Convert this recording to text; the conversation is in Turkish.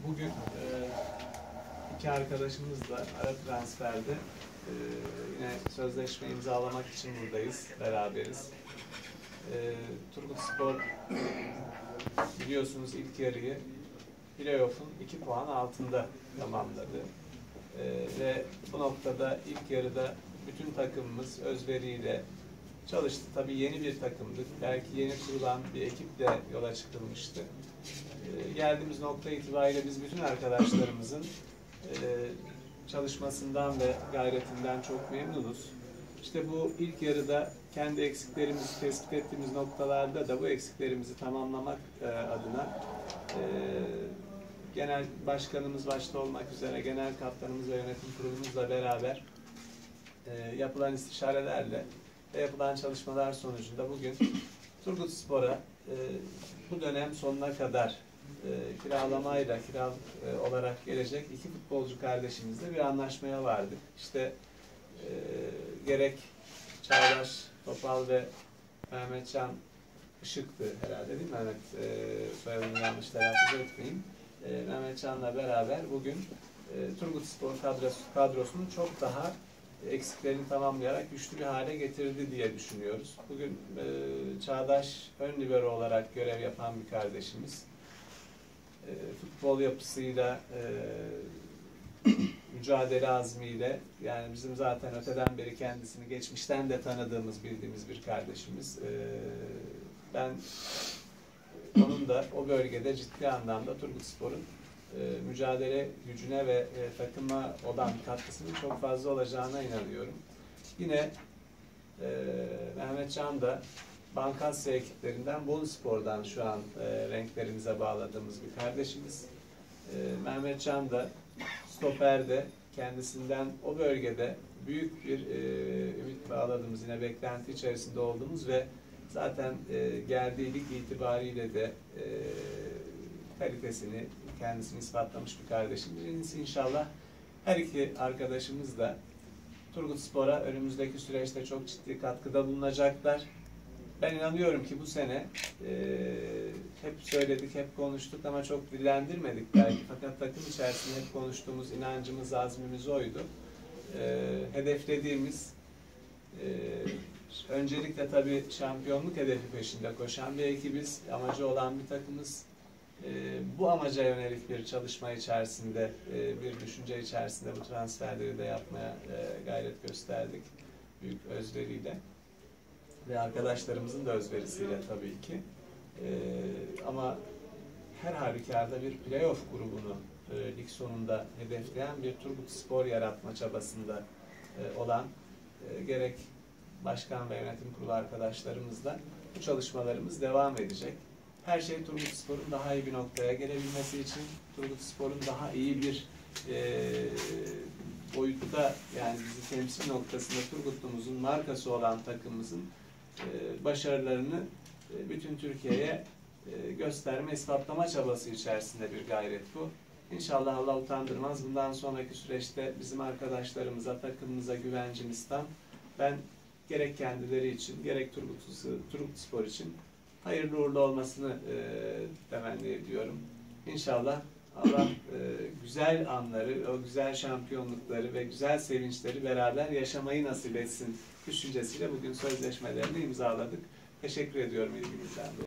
Bugün iki arkadaşımızla ara transferde yine sözleşme imzalamak için buradayız, beraberiz. Turgutspor biliyorsunuz ilk yarıyı playoff'un 2 puan altında tamamladı. Ve bu noktada ilk yarıda bütün takımımız özveriyle çalıştı. Tabii yeni bir takımdık. Belki yeni kurulan bir ekiple yola çıkılmıştı. Geldiğimiz nokta itibariyle biz bütün arkadaşlarımızın çalışmasından ve gayretinden çok memnunuz. İşte bu ilk yarıda kendi eksiklerimizi tespit ettiğimiz noktalarda da bu eksiklerimizi tamamlamak adına genel başkanımız başta olmak üzere genel kaptanımız ve yönetim kurulumuzla beraber yapılan istişarelerle ve yapılan çalışmalar sonucunda bugün Turgutspor'a bu dönem sonuna kadar kiralamayla kiralık olarak gelecek iki futbolcu kardeşimizle bir anlaşmaya vardık. İşte gerek Çağdaş Topal ve Mehmetcan Işık'tı herhalde değil mi Mehmet? Soyadını yanlış telaffuz etmeyeyim. Mehmetcan'la beraber bugün Turgutspor kadrosunu çok daha eksiklerini tamamlayarak güçlü bir hale getirdi diye düşünüyoruz. Bugün Çağdaş ön libero olarak görev yapan bir kardeşimiz. Futbol yapısıyla, mücadele azmiyle, yani bizim zaten öteden beri kendisini geçmişten de tanıdığımız, bildiğimiz bir kardeşimiz. Ben onun da o bölgede ciddi anlamda Turgutspor'un mücadele gücüne ve takıma olan katkısının çok fazla olacağına inanıyorum. Yine Mehmetcan da Bankasya ekiplerinden Boluspor'dan şu an renklerimize bağladığımız bir kardeşimiz. Mehmetcan da stoperde kendisinden o bölgede büyük bir ümit bağladığımız, yine beklenti içerisinde olduğumuz ve zaten geldiği lig itibariyle de kalitesini, kendisini ispatlamış bir kardeşimiz. İnşallah her iki arkadaşımız da Turgutspor'a önümüzdeki süreçte çok ciddi katkıda bulunacaklar. Ben inanıyorum ki bu sene hep söyledik, hep konuştuk ama çok dillendirmedik belki. Fakat takım içerisinde hep konuştuğumuz inancımız, azmimiz oydu. Hedeflediğimiz öncelikle tabii şampiyonluk hedefi peşinde koşan bir ekibiz, amacı olan bir takımız. Bu amaca yönelik bir çalışma içerisinde, bir düşünce içerisinde bu transferleri de yapmaya gayret gösterdik. Büyük özveriyle. Ve arkadaşlarımızın da özverisiyle tabii ki. Ama her halükarda bir playoff grubunu lig sonunda hedefleyen bir Turgutspor yaratma çabasında olan gerek başkan ve yönetim kurulu arkadaşlarımızla bu çalışmalarımız devam edecek. Her şey Turgutspor'un daha iyi bir noktaya gelebilmesi için, Turgutspor'un daha iyi bir boyutta, yani bizi temsil noktasında Turgutlu'muzun markası olan takımımızın başarılarını bütün Türkiye'ye gösterme, ispatlama çabası içerisinde bir gayret bu. İnşallah Allah utandırmaz. Bundan sonraki süreçte bizim arkadaşlarımıza, takımımıza güvencimiz tam. Ben gerek kendileri için, gerek Turgutspor için hayırlı uğurlu olmasını temenni ediyorum. İnşallah Allah güzel anları, o güzel şampiyonlukları ve güzel sevinçleri beraber yaşamayı nasip etsin düşüncesiyle bugün sözleşmelerini imzaladık. Teşekkür ediyorum ilginizden dolayı.